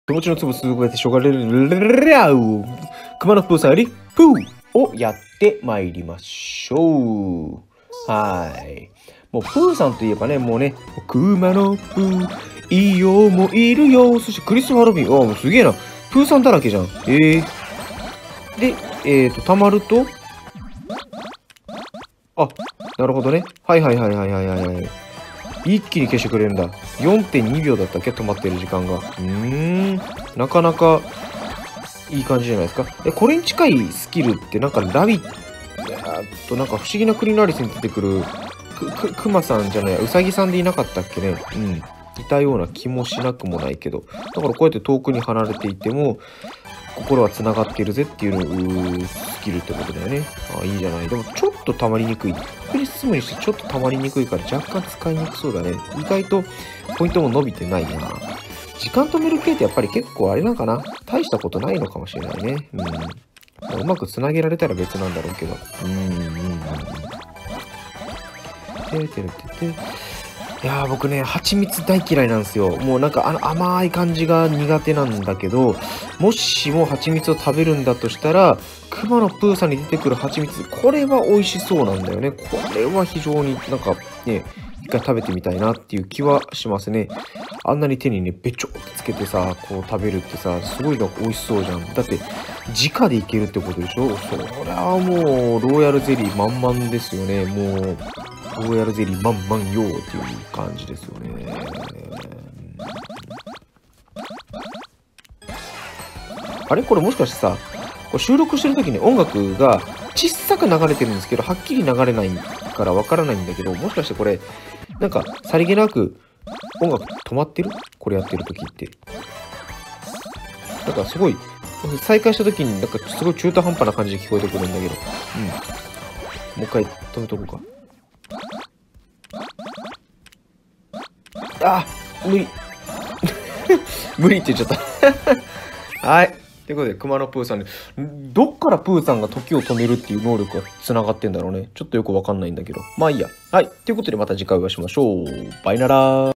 気持ちの粒すべてしょがれるゃう。熊野プーさんより、プーをやってまいりましょう。はい。もうプーさんといえばね、もうね、熊野プー、いいよもいるよ。そしてクリスマロビン。ああ、もうすげえな。プーさんだらけじゃん。で、溜まると、あ、なるほどね。はいはいはいはいはいはい。一気に消してくれるんだ。4.2 秒だったっけ止まってる時間が。なかなかいい感じじゃないですか。これに近いスキルってなんかラビッなんか不思議な国のアリスに出てくるクマさんじゃない、ウサギさんでいなかったっけね。いたような気もしなくもないけど。だからこうやって遠くに離れていても、心は繋がってるぜっていうスキルってことだよね。あ、いいじゃない。でもちょっと溜まりにくい。ここに進むにしてちょっと溜まりにくいから若干使いにくそうだね。意外とポイントも伸びてないな。時間止める系ってやっぱり結構あれなんかな。大したことないのかもしれないね。うまく繋げられたら別なんだろうけど。いやー、僕ね、蜂蜜大嫌いなんですよ。もうなんか甘い感じが苦手なんだけど、もしも蜂蜜を食べるんだとしたら、熊野プーさんに出てくる蜂蜜、これは美味しそうなんだよね。これは非常になんかね、一回食べてみたいなっていう気はしますね。あんなに手にね、べちょってつけてさ、こう食べるってさ、すごいなんか美味しそうじゃん。だって、直でいけるってことでしょ。そりゃもう、ローヤルゼリー満々ですよね。もう、ローヤルゼリー満々よーっていう感じですよね。あれこれもしかしてさ、これ収録してる時に音楽が小さく流れてるんですけど、はっきり流れないからわからないんだけど、もしかしてこれ、なんかさりげなく音楽止まってるこれやってる時って。なんかすごい、再開した時になんかすごい中途半端な感じで聞こえてくるんだけど。もう一回止めとこうか。あ、無理。無理って言っちゃったはい。ということで、熊野プーさんに、どっからプーさんが時を止めるっていう能力が繋がってんだろうね。ちょっとよくわかんないんだけど。まあいいや。はい。ということで、また次回お会いしましょう。バイナラー。